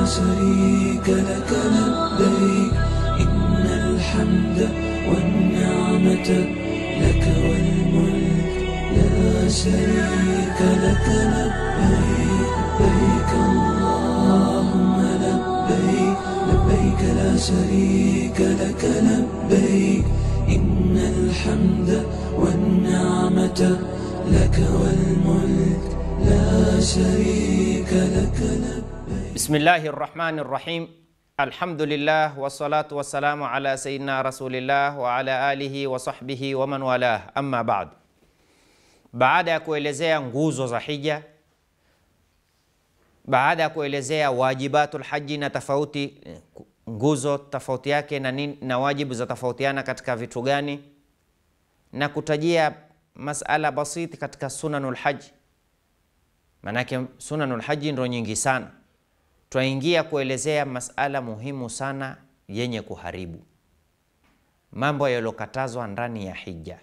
شريك لك لبيك إن الحمد والنعمة لك والملك لا شريك لك لبيك لبيك اللهم لبيك لبيك لا شريك لك لبيك إن الحمد والنعمة لك والملك لا شريك لك لبيك. بسم الله الرحمن الرحيم. الحمد لله والصلاة والسلام على سيدنا رسول الله وعلى آله وصحبه ومن والاه. أما بعد, baada ya kuelezea nguzo za hija, baada ya kuelezea wajibatul haji na tofauti, nguzo tofauti yake na wajibu za tofautiana katika vitu gani, na kutajia masala basiti katika sunanul haji, manake sunanul haji ndio nyingi sana, twaingia kuelezea masala muhimu sana yenye kuharibu mambo yaliyokatazwa ndani ya hija.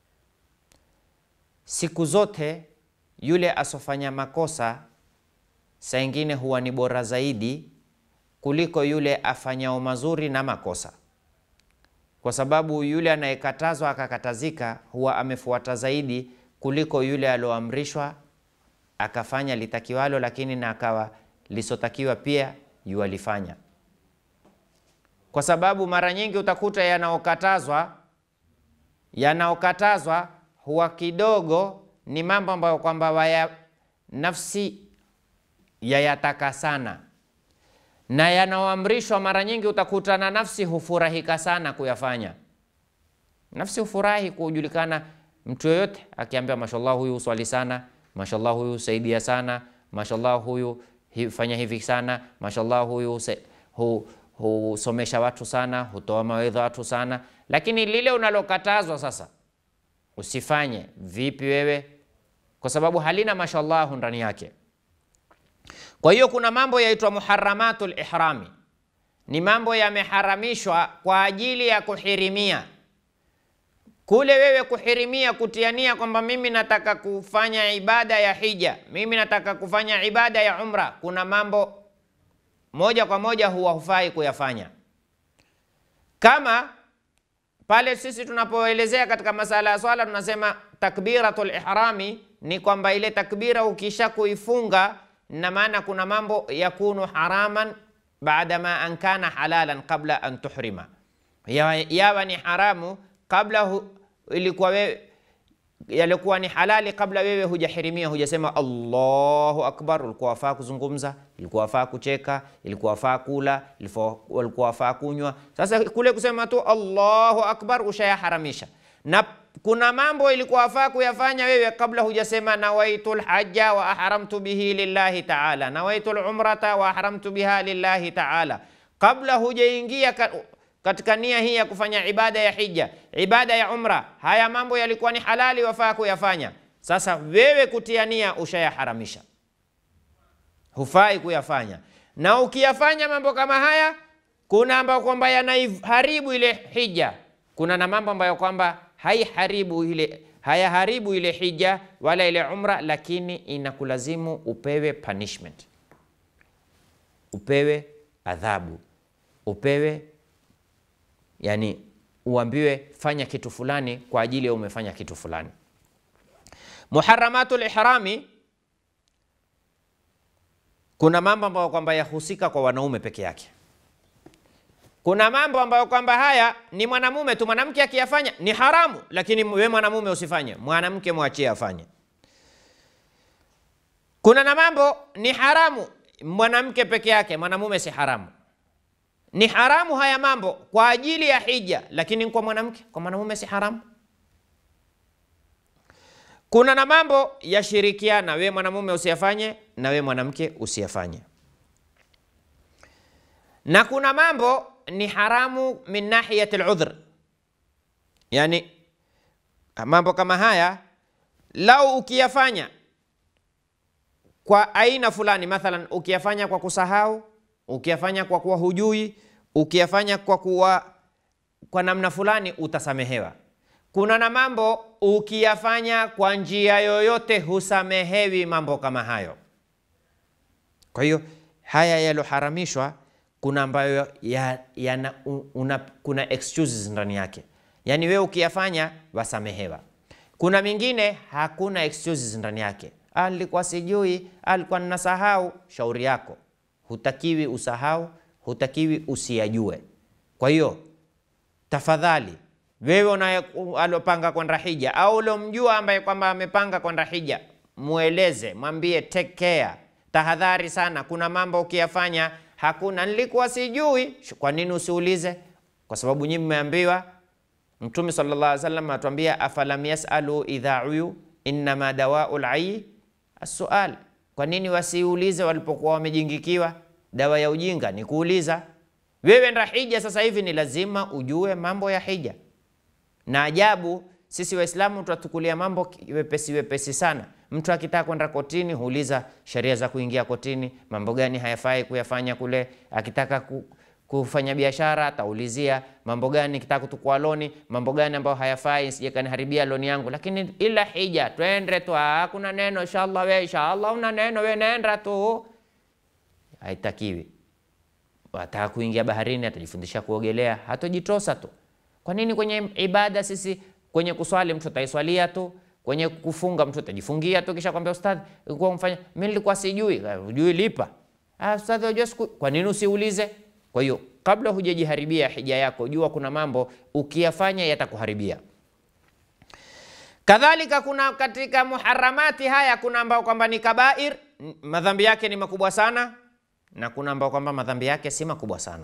Siku zote yule asofanya makosa saa ingine huwa ni bora zaidi kuliko yule afanyao mazuri na makosa, kwa sababu yule anayekatazwa akakatazika huwa amefuata zaidi kuliko yule alioamrishwa akafanya litakiwalo, lakini na akawa lisotakiwa pia yualifanya. Kwa sababu mara nyingi utakuta yanaokatazwa huwa kidogo ni mambo ambayo kwamba nafsi yayataka sana, na yanaoamrishwa mara nyingi utakuta na nafsi hufurahika sana kuyafanya. Nafsi hufurahi kujulikana, mtu yoyote akiambia mashallah huyu uswali sana, mashallah huyu saidia sana, mashallah huyu fanya hivi sana, mashallah huyu husomesha watu sana, hutoa mawaidha watu sana, lakini lile unalokatazwa sasa usifanye, vipi wewe? Kwa sababu halina mashallah ndani yake. Kwa hiyo kuna mambo yaitwa muharramatul ihrami, ni mambo yameharamishwa kwa ajili ya kuhirimia. Kule wewe kuhirimia, kutiania kwamba mimi nataka kufanya ibada ya hija, mimi nataka kufanya ibada ya umra, kuna mambo moja kwa moja huwa hufai kuyafanya. Kama pale sisi tunapoelezea katika masala ya swala tunasema takbiratul ihrami, ni kwamba ile takbira ukisha kuifunga, na maana kuna mambo yakunu haraman baada ma an kana halalan qabla an tuhrima, yawa ni haramu kabla yalikuwa ni halali kabla wewe hujahirimia, hujasema Allahu akbar. Ulikuwa wafaa kuzungumza, ilikuwa wafaa kucheka, ilikuwa wafaa kula, ilikuwa wafaa kunywa. Sasa kule kusema tu Allahu akbar ushayaharamisha. Na kuna mambo ilikuwa wafaa kuyafanya wewe kabla hujasema nawaitul hajja wa ahramtu bihi lillahi ta'ala, nawaitul umrata wa ahramtu biha lillahi ta'ala, kabla hujaingia katika nia hii ya kufanya ibada ya hija, ibada ya umra. Haya mambo yalikuwa ni halali, wafaa kuyafanya. Sasa wewe kutia nia ushayaharamisha, hufai kuyafanya. Na ukiyafanya mambo kama haya, kuna ambayo kwamba yanaharibu ile hija, kuna na mambo ambayo kwamba hayaharibu ile hija wala ile umra, lakini inakulazimu upewe punishment, upewe adhabu, upewe yani uambiwe fanya kitu fulani kwa ajili ya umefanya kitu fulani. Muharramatul ihrami, kuna mambo ambayo kwamba yahusika kwa wanaume peke yake. Kuna mambo ambayo kwamba haya ni mwanamume tu, mwanamke akiyafanya ni haramu, lakini wewe mwanamume usifanye, mwanamke mwachie afanye. Kuna na mambo ni haramu mwanamke peke yake, mwanamume si haramu. Ni haramu haya mambo kwa ajili ya hija, lakini kwa mwanamke, kwa mwanamume si haramu. Kuna na mambo yashirikiana, wewe mwanamume usiyafanye na wewe mwanamke usiyafanye. Na kuna mambo ni haramu min nahiyatil udhr, yani mambo kama haya lau ukiyafanya kwa aina fulani, mathalan ukiyafanya kwa kusahau, ukiyafanya kwa kuwa hujui, ukiyafanya kwa namna fulani, utasamehewa. Kuna na mambo ukiyafanya kwa njia yoyote husamehewi mambo kama hayo. Kwa hiyo haya yaloharamishwa kuna ambayo kuna excuses ndani yake, yani wewe ukiyafanya wasamehewa. Kuna mingine hakuna excuses ndani yake, alikuwa sijui, alikuwa ninasahau. Shauri yako, hutakiwi usahau, hutakiwi usiyajue. Kwa hiyo tafadhali wewe alopanga kwenda hija au ulomjua ambaye kwamba amepanga kwenda hija, mueleze, mwambie take care, tahadhari sana, kuna mambo ukiyafanya hakuna, nilikuwa sijui. Kwa nini usiulize? Kwa sababu nyinyi mmeambiwa, Mtume sallallahu alaihi wasallam atuambia afalam yasalu idha uyu inma dawaul ayyi as-sual. Kwa nini wasiulize walipokuwa wamejingikiwa? Dawa ya ujinga ni kuuliza. Wewe nda hija sasa hivi ni lazima ujue mambo ya hija. Na ajabu sisi Waislamu tutatukulia mambo wepesi wepesi sana. Mtu akitaka kwenda kotini huuliza sheria za kuingia kotini, mambo gani hayafai kuyafanya kule. Akitaka kufanya biashara ataulizia mambo gani, kitaka kutukua loni, mambo gani ambayo hayafai sije kaniharibia loni yangu. Lakini ila hija twende tu, hakuna neno inshallah, wewe inshallah una neno, wewe nenda tu. Haitakiwi. Ataka kuingia baharini atajifundisha kuogelea, hatojitosa tu. Kwa nini kwenye ibada sisi, kwenye kuswali mtu ataiswalia tu, kwenye kufunga mtu atajifungia tu, kisha kwambia ustadhi ulikuwa mfanya, mimi nilikuwa sijui. Hujui lipa. Ustadhi unajua siku, kwa nini usiulize? Kwa hiyo kabla hujajiharibia hija yako, jua kuna mambo ukiyafanya yatakuharibia. Kadhalika kuna katika muharamati haya kuna ambao kwamba ni kabair, madhambi yake ni makubwa sana, na kuna ambao kwamba madhambi yake si makubwa sana.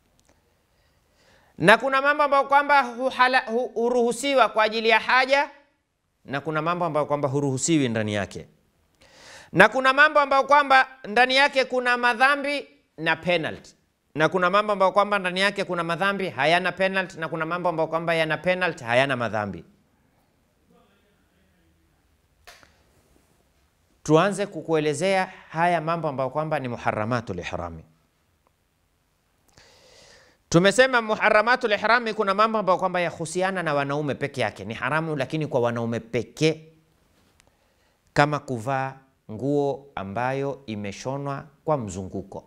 Na kuna mambo ambayo kwamba huruhusiwa kwa ajili ya haja, na kuna mambo ambayo kwamba huruhusiwi ndani yake. Na kuna mambo ambayo kwamba ndani yake kuna madhambi na penalty. Na kuna mambo ambayo kwamba ndani yake kuna madhambi hayana penalty, na kuna mambo ambayo kwamba yana penalty hayana madhambi. Tuanze kukuelezea haya mambo ambayo kwamba ni muharramatul ihrami. Tumesema muharramatul ihrami kuna mambo ambayo kwamba yahusiana na wanaume peke yake, ni haramu lakini kwa wanaume pekee, kama kuvaa nguo ambayo imeshonwa kwa mzunguko.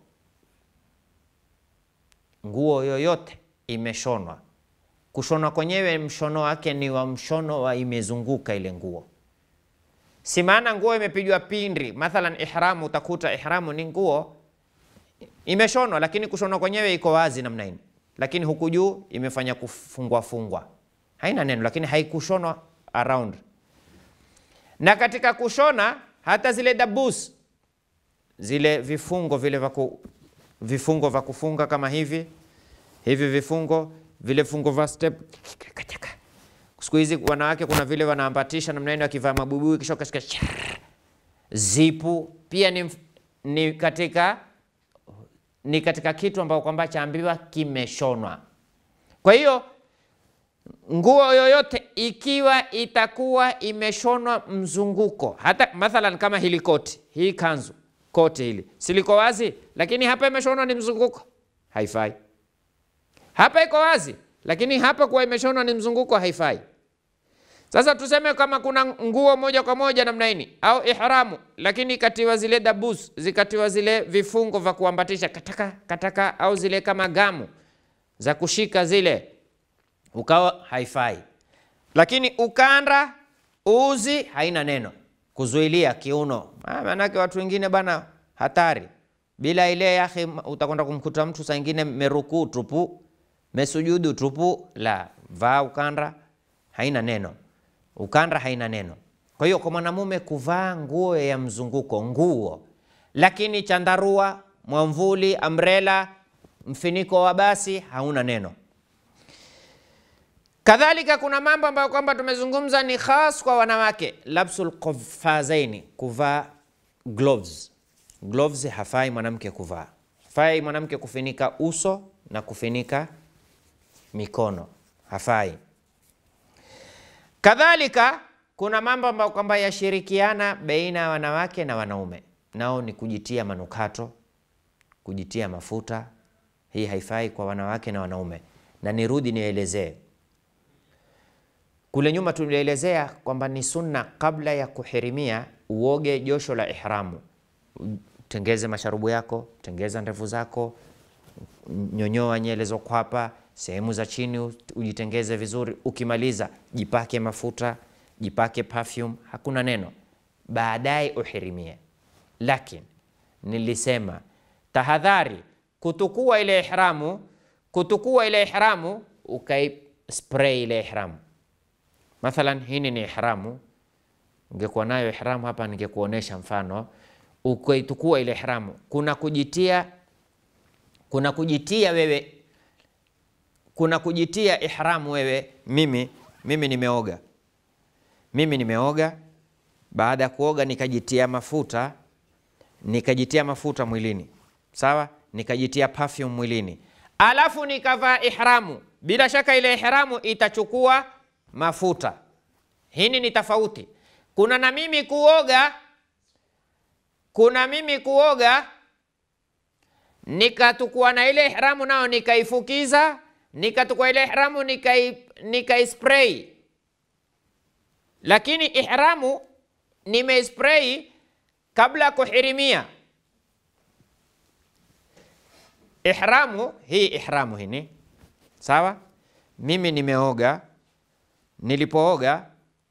Nguo yoyote imeshonwa, kushonwa kwenyewe mshono wake ni wa mshono wa imezunguka ile nguo. Si maana nguo imepigwa pindi, mathalan ihramu, utakuta ihramu ni nguo imeshonwa lakini kushonwa kwenyewe iko wazi namna hii, lakini huku juu imefanya kufungwa fungwa, haina neno, lakini haikushonwa around. Na katika kushona hata zile dabus, zile vifungo vile vifungo vya kufunga kama hivi vifungo, vile fungo vya step. Siku hizi wanawake kuna vile wanaambatisha namna hiyo, akivaa mabubui kisha kashika zipu, pia ni katika kitu ambao kwamba chaambiwa kimeshonwa. Kwa hiyo nguo yoyote ikiwa itakuwa imeshonwa mzunguko, hata mathalan kama hili koti, hii kanzu, koti hili siliko wazi, lakini hapa imeshonwa ni mzunguko, haifai. Hapa iko wazi, lakini hapa kwa imeshonwa ni mzunguko, haifai. Sasa tuseme kama kuna nguo moja kwa moja namna hii au ihramu, lakini katiwa zile dabus, zikatiwa zile vifungo vya kuambatisha kataka au zile kama gamu za kushika zile, ukawa haifai. Lakini ukanda, uzi, haina neno. Kuzuilia kiuno, maanake watu wengine bana hatari. Bila ile yahi utakwenda kumkuta mtu saa nyingine merukuu tupu, mesujudu tupu. La, vaa ukanda, haina neno. Ukanda haina neno. Kwa hiyo kwa mwanamume kuvaa nguo ya mzunguko, nguo, lakini chandarua, mwamvuli, umbrella, mfiniko wa basi, hauna neno. Kadhalika kuna mambo ambayo kwamba tumezungumza ni khas kwa wanawake, labsul qaffazaini, kuvaa gloves. Gloves hafai mwanamke kuvaa. Hafai mwanamke kufinika uso na kufinika mikono, hafai. Kadhalika kuna mambo ambayo kwamba yashirikiana baina ya wanawake na wanaume, nao ni kujitia manukato, kujitia mafuta. Hii haifai kwa wanawake na wanaume. Na nirudi nielezee, kule nyuma tulielezea kwamba ni sunna kabla ya kuhirimia uoge josho la ihramu, tengeze masharubu yako, tengeza ndevu zako, nyonyoa nyele zako hapa, sehemu za chini ujitengeze vizuri. Ukimaliza jipake mafuta, jipake perfume, hakuna neno. Baadaye uhirimie. Lakini nilisema tahadhari kutukua ile ihramu ukai spray ile ihramu. Mathalan hii ni ihramu, ungekuwa nayo ihramu hapa ningekuonesha mfano. Ukaitukua ile ihramu, kuna kujitia ihramu wewe. Mimi nimeoga, baada ya kuoga nikajitia mafuta mwilini, sawa, nikajitia perfume mwilini, alafu nikavaa ihramu. Bila shaka ile ihramu itachukua mafuta. Hini ni tofauti. Kuna mimi kuoga nikatukua na ile ihramu nao nikaifukiza, nikatukua ile ihramu nikaispray. Lakini ihramu nimeispray kabla kuhirimia. Ihramu hii, sawa? Mimi nimeoga, nilipooga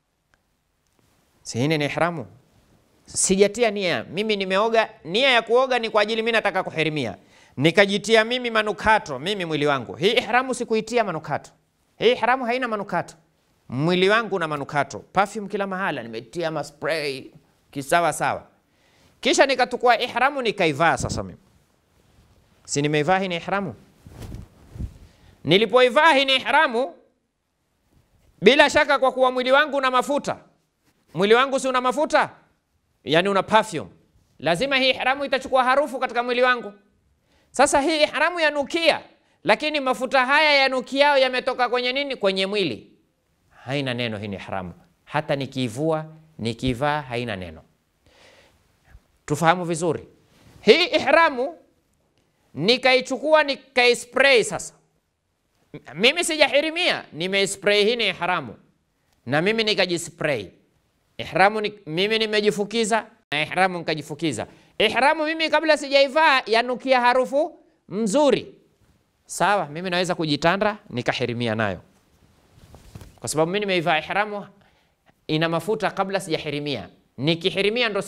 si hini ni ihramu, sijatia nia. Mimi nimeoga, nia ya kuoga ni kwa ajili mimi nataka kuhirimia. Nikajitia mimi manukato, mimi mwili wangu. Hii ihramu sikuitia manukato. Hii ihramu haina manukato. Mwili wangu na manukato, perfume kila mahala, nimetia maspray kisawa sawa. Kisha nikatukua ihramu nikaivaa. Sasa mimi si nimeivaa hii ihramu. Nilipoivaa hii ihramu, bila shaka kwa kuwa mwili wangu na mafuta, mwili wangu si una mafuta, yani una perfume, lazima hii ihramu itachukua harufu katika mwili wangu. Sasa hii ihramu yanukia, lakini mafuta haya yanukiao yametoka kwenye nini? Kwenye mwili. Haina neno hii ihramu. Hata nikivaa haina neno. Tufahamu vizuri. Hii ihramu nikaichukua nikaispray. Sasa mimi sijahirimia, nimeispray hii ihramu na mimi nikajispray. Ihramu mimi nimejifukiza na ihramu nikajifukiza. Ihramu mimi kabla sijaivaa yanukia harufu mzuri, sawa, mimi naweza kujitanda nikahirimia nayo, kwa sababu mimi nimeivaa ihramu ina mafuta kabla sijahirimia. Nikihirimia ndo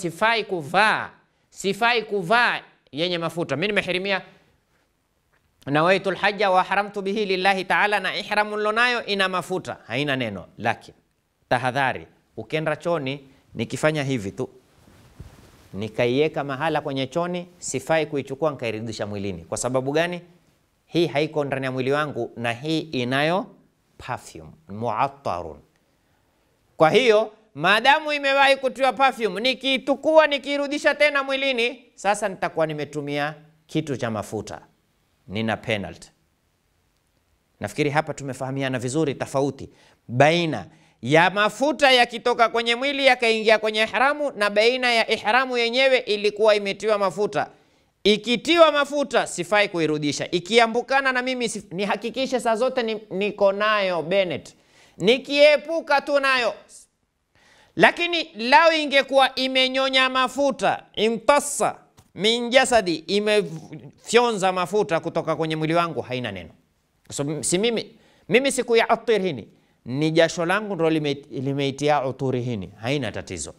sifai kuvaa yenye mafuta. Mimi nimehirimia nawaitul hajja wa haramtu bihi lillahi ta'ala, na ihramu lonayo ina mafuta, haina neno. Lakini tahadhari, ukenda choni nikifanya hivi tu nikaiweka mahala kwenye choni, sifai kuichukua nikairudisha mwilini. Kwa sababu gani? Hii haiko ndani ya mwili wangu na hii inayo perfume muattarun. Kwa hiyo maadamu imewahi kutiwa perfume, nikiitukua nikirudisha tena mwilini, sasa nitakuwa nimetumia kitu cha mafuta, nina penalty. Nafikiri hapa tumefahamiana vizuri tofauti baina ya mafuta yakitoka kwenye mwili yakaingia kwenye ihramu na baina ya ihramu yenyewe ilikuwa imetiwa mafuta. Ikitiwa mafuta sifai kuirudisha. Ikiambukana na mimi nihakikishe saa zote niko nayo Bennett. Nikiepuka tu nayo. Lakini lao ingekuwa imenyonya mafuta, imtassa min jasadi, imefyonza mafuta kutoka kwenye mwili wangu, haina neno. So, si mimi siku ya atir hini, ni jasho langu ndo limeitia uturi hini, haina tatizo.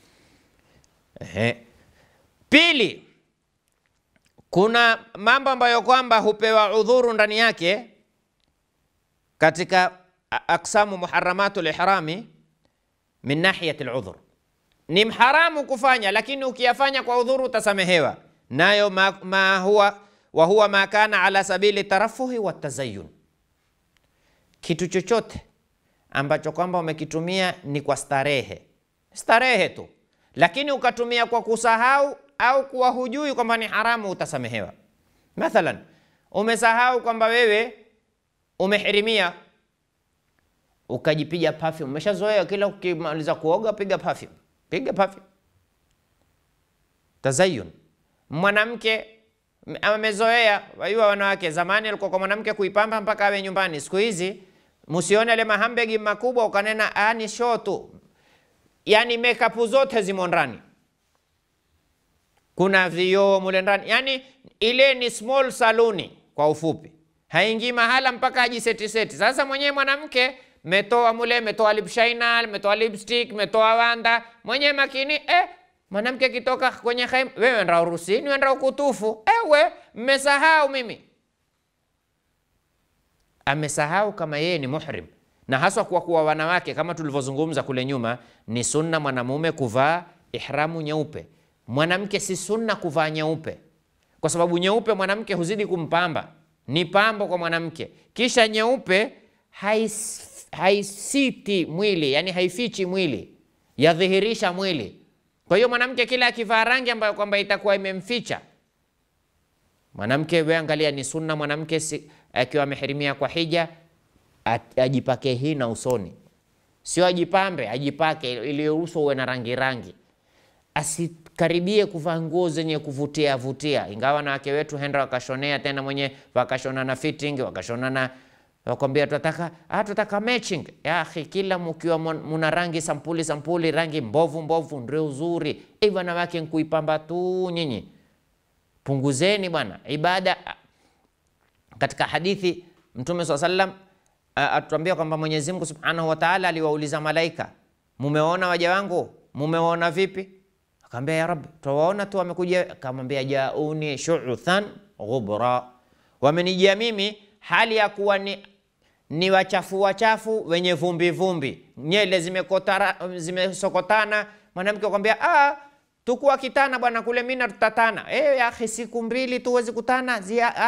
Pili, kuna mambo ambayo kwamba hupewa udhuru ndani yake katika aksamu muharramatul ihrami min nahiyati al-udhur. Ni mharamu kufanya, lakini ukiyafanya kwa udhuru utasamehewa. Nayo huwa ma kana ala sabili tarafuhi wa tazayyun. Kitu chochote ambacho kwamba umekitumia ni kwa starehe tu, lakini ukatumia kwa kusahau au kuwa hujui kwamba ni haramu, utasamehewa. Mathalan, umesahau kwamba wewe umehirimia, ukajipiga perfume. Umeshazoea kila ukimaliza kuoga piga perfume. Tazayyun. Mwanamke amezoea, wajua wanawake zamani alikuwa kwa mwanamke kuipamba mpaka awe nyumbani. Siku hizi msione ile mahambegi makubwa ukanena ni show tu. Yaani makeup zote zimo ndani. kuna vioo mule ndani, yani ile ni small saluni kwa ufupi, haingii mahala mpaka ajiseti seti. Sasa mwenyewe mwanamke metoa mule, metoa lip shiner, metoa lipstick, metoa wanda, mwenyewe makini mwanamke kitoka kwenye khaim, wewe ndio urusini, wewe ndio kutufu, ewe mmesahau mimi. Amesahau kama yeye ni muhrim, na haswa kwa kuwa wanawake kama tulivyozungumza kule nyuma, ni sunna mwanamume kuvaa ihramu nyeupe. Mwanamke si sunna kuvaa nyeupe, kwa sababu nyeupe mwanamke huzidi kumpamba, ni pambo kwa mwanamke. Kisha nyeupe haisiti mwili, yani haifichi mwili, yadhihirisha mwili. Kwa hiyo mwanamke kila akivaa rangi ambayo kwamba itakuwa imemficha mwanamke, wewe angalia, ni sunna mwanamke akiwa amehirimia kwa hija ajipake hina usoni, sio ajipambe, ajipake ili uso uwe na rangi rangi. Asikaribie kuvaa nguo zenye kuvutia vutia, ingawa na wake wetu henda wakashonea tena mwenye wakashona na fitting, wakashona na wakwambia tutaka matching. Ya akhi, kila mkiwa muna rangi sampuli rangi mbovu ndio uzuri. Wanawake nkuipamba tu nyinyi. Punguzeni bwana ibada. Katika hadithi Mtume SAW atuambia kwamba Mwenyezi Mungu Subhanahu wa Ta'ala aliwauliza malaika, mumeona waja wangu? Mumeona vipi? Akamwambia ya Rabbi, tuwaona tu wamekuja. Akamwambia jauni shu'than ghubra, wamenijia mimi hali ya kuwa ni wachafu wenye vumbi, nyele zimesokotana. Mwanamke akamwambia tukua kitana bwana kule mina tutatana. Ya akhi, siku mbili tu huwezi kutana,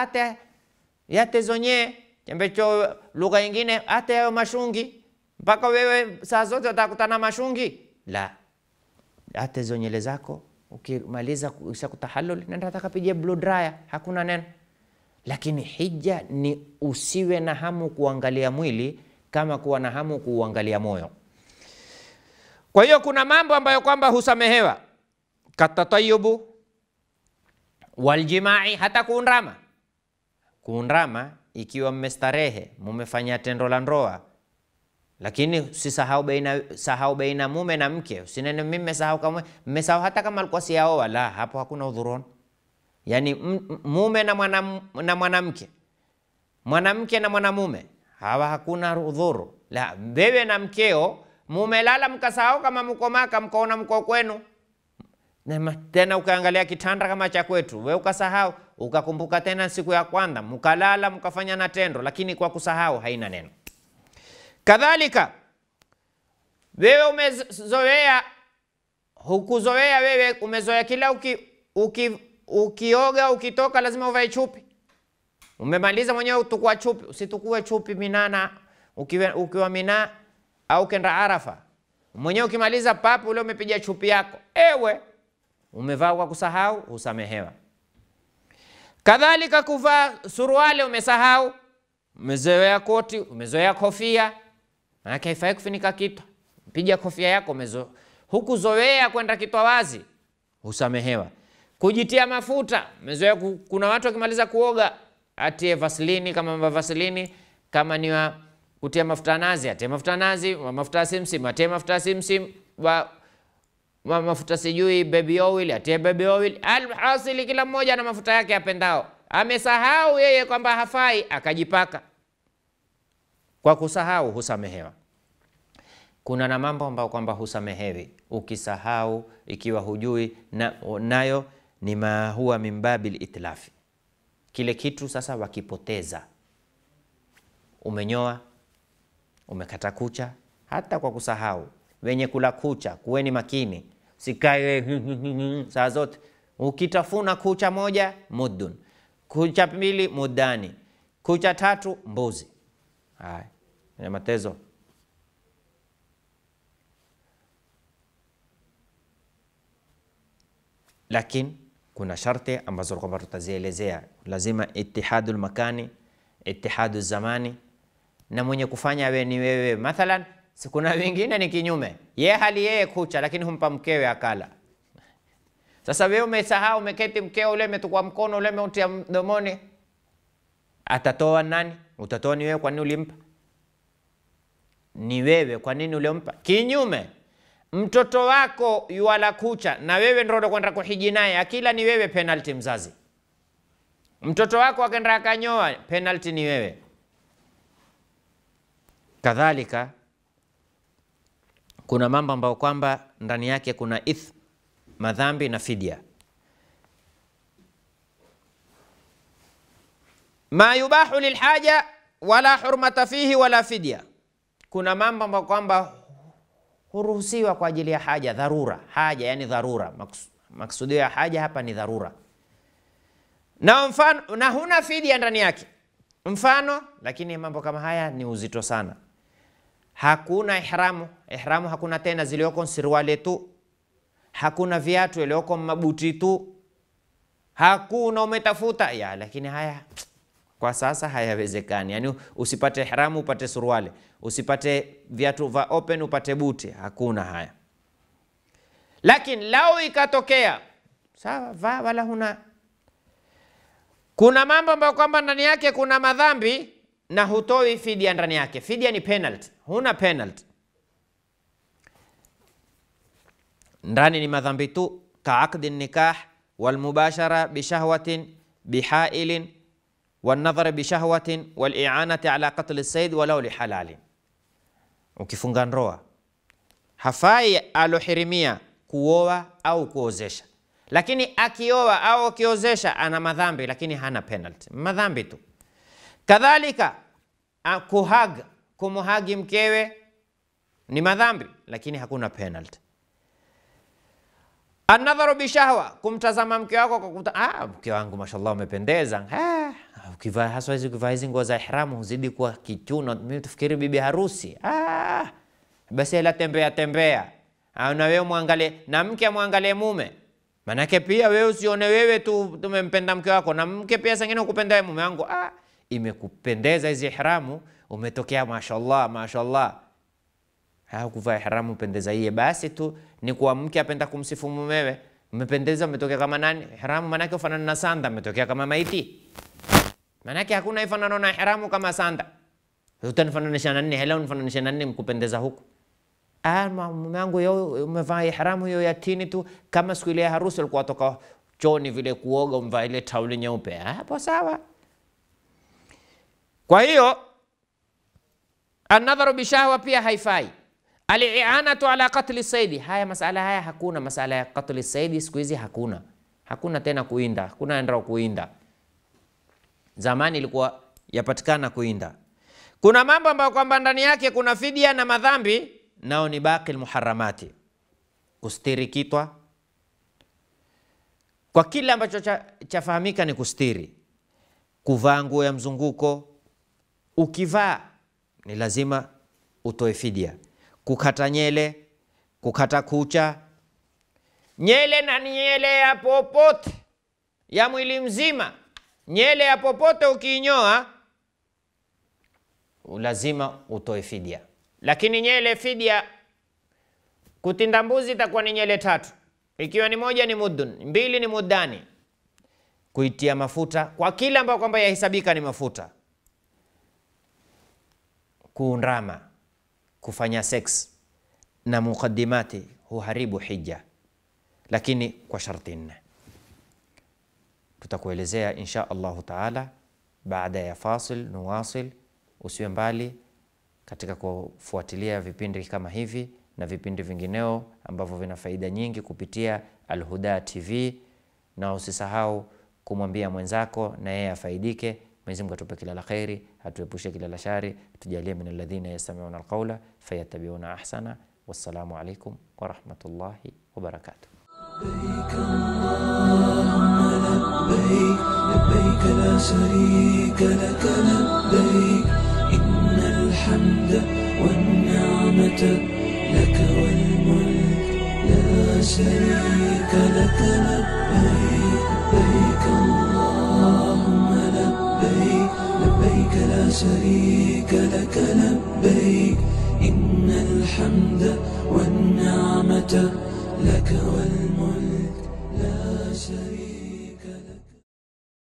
yate zonye ambacho lugha nyingine hata yao mashungi, mpaka wewe saa zote utakutana mashungi? La, hata hizo nyele zako ukimaliza kutahallul nenda atakapigia blow dryer, hakuna neno. Lakini hija ni usiwe na hamu kuangalia mwili kama kuwa na hamu kuangalia moyo. Kwa hiyo kuna mambo ambayo kwamba husamehewa, katatayubu waljimai, hata kuundrama ikiwa mmestarehe, mumefanya tendo la ndoa. Lakini usisahau baina mume na mke. Usinene mimi mmesahau, kama mmesahau hata kama alikuwa siaoa, la, hapo hakuna udhurun. Yani mume na mwanamke, mwanamke na mwanamume, hawa hakuna udhuru. La, wewe na mkeo mumelala mkasahau kama mko Maka, mkaona mko kwenu, tena ukaangalia kitanda kama cha kwetu, wewe ukasahau, ukakumbuka tena siku ya kwanza mkalala mkafanya na tendo, lakini kwa kusahau haina neno. Kadhalika wewe umezoea, hukuzoea wewe, umezoea kila ukioga ukitoka lazima uvae chupi. Umemaliza mwenyewe utukua chupi. Usitukue chupi Minana, ukiwa Mina au kenda Arafa. Mwenyewe ukimaliza papu ule umepiga chupi yako, ewe umevaa kwa kusahau, usamehewa. Kadhalika kuvaa suruali umesahau, umezoea koti, umezoea kofia, maana haifai kufunika kitu, piga kofia yako, hukuzoea kwenda kitwa wazi, usamehewa. Kujitia mafuta, umezoea. Kuna watu wakimaliza kuoga atie vaselini, kama vaselini, kama ni kutia mafuta nazi atie mafuta nazi, mafuta simsim atie mafuta simsim, mafuta sijui baby oil atie baby oil. Alhasili kila mmoja na mafuta yake apendao. Amesahau yeye kwamba hafai akajipaka. Kwa kusahau husamehewa. Kuna na mambo ambayo kwamba husamehewi ukisahau, ikiwa hujui, nayo ni ma huwa min babil itlafi. Kile kitu sasa wakipoteza, umenyoa, umekata kucha, hata kwa kusahau. Wenye kula kucha kuweni makini, sikae saa zote. Ukitafuna kucha moja mudun, kucha pili mudani, kucha tatu mbuzi. Haya ni matezo. Lakini kuna sharti ambazo kwamba tutazielezea. Lazima itihadul makani, itihadul zamani, na mwenye kufanya wewe ni wewe. Mathalan, kuna wengine ni kinyume, yeye kucha lakini humpa mkewe akala. Sasa wewe umesahau, umeketi, mkeo ule umetukua mkono ule umeutia mdomoni, atatoa nani? Utatoa ni wewe. Kwa nini ulimpa? Ni wewe, kwa nini ulimpa? Kinyume mtoto wako yuala kucha na wewe ndio kwenda kuhiji naye, akila ni wewe, penalty mzazi. Mtoto wako akaenda akanyoa, penalty ni wewe. Kadhalika kuna mambo ambayo kwamba ndani yake kuna madhambi na fidia. Ma yubahu lilhaja wala hurmata fihi wala fidia. Kuna mambo ambayo kwamba huruhusiwa kwa ajili ya haja, dharura. Haja yani dharura, maksudio ya haja hapa ni dharura, na mfano na huna fidia ndani yake. Mfano, lakini mambo kama haya ni uzito sana. Hakuna ihramu hakuna tena, zilioko sirwale tu, hakuna viatu, ilioko mabuti tu, hakuna umetafuta ya, lakini haya kwa sasa hayawezekani. Yani usipate ihramu upate suruali, usipate viatu va open upate buti, hakuna haya. Lakini lao ikatokea sawa, va wala huna. Kuna mambo ambayo kwamba ndani yake kuna madhambi na hutoi fidia ndani yake. Fidia ni penalty, huna penalty. Ndani ni madhambi tu, ka aqdi nikah wal mubashara bi shahwatin bihailin wal nadhar bi shahwatin wal i'anati ala qatl as-sayd walau li halal. Ukifunga ndoa hafai alohirimia kuoa au kuozesha, lakini akioa au akiozesha ana madhambi, lakini hana penalty, madhambi tu. Kadhalika kumuhagi mkewe ni madhambi, lakini hakuna penalty. An-nadharu bi shahwa, kumtazama mke wako kwa kuta, mke wangu mashallah umependeza, ukivaa haswa hizi nguo za ihramu huzidi kuwa kichuno, mimi tufikiri bibi harusi. Basi ila tembea au na wewe muangalie, na mke amwangalie mume. Manake pia wewe usione wewe tu tumempenda mke wako, na mke pia sangine ukupenda mume wangu. Imekupendeza hizi ihramu, umetokea mashallah. Kuvaa ihramu pendeza iye, basi tu ni kwa mke apenda kumsifu mumewe. Umependeza, umetokea kama nani? Ihramu manake ufanana na sanda, umetokea kama maiti. Manake hakuna ifanano na ihramu kama sanda. Utanifananisha na nini? Hela unifananisha na nini mkupendeza huku? Mume wangu yeye umevaa ihramu hiyo ya tini tu, kama siku ile ya harusi alikuwa toka chooni vile kuoga, umvaa ile tauli nyeupe. Hapo sawa. Kwa hiyo an-nadharu bi shahwa pia haifai. Al-i'anatu ala qatli saidi, haya masala haya hakuna. Masala ya qatli saidi siku hizi hakuna tena kuinda, hakuna endao kuinda. Zamani ilikuwa yapatikana kuinda. Kuna mambo ambayo kwamba ndani yake kuna fidia na madhambi, nao ni baqi al-muharramati. Kustiri kitwa kwa kila ambacho chafahamika ni kustiri. Kuvaa nguo ya mzunguko, ukivaa ni lazima utoe fidia. Kukata nyele, kukata kucha, nyele na nyele ya popote ya mwili mzima, nyele ya popote ukiinyoa lazima utoe fidia. Lakini nyele fidia, kutinda mbuzi itakuwa ni nyele 3, ikiwa ni moja ni mudun, 2 ni mudani. Kuitia mafuta kwa kila ambayo kwamba yahesabika ni mafuta. Kuundrama, kufanya sex na mukaddimati huharibu hija, lakini kwa sharti 4. Tutakuelezea insha Allahu taala baada ya fasil. Nuwasil, usiwe mbali katika kufuatilia vipindi kama hivi na vipindi vingineo ambavyo vina faida nyingi kupitia Al-Huda TV, na usisahau kumwambia mwenzako na yeye afaidike. Mwenyezi Mungu atupe kila la khairi, atuepushe kila la shari, tujalie min alladhina yastami'una alqawla fayattabi'una ahsana. Wassalamu alaykum wa rahmatullahi wa barakatuh. لبيك اللهم لبيك لبيك لا شريك لك لبيك إن الحمد والنعمة لك والملك لا شريك لك لبيك لبيك اللهم لبيك لبيك لا شريك لك لبيك إن الحمد والنعمة لك والملك لا شريك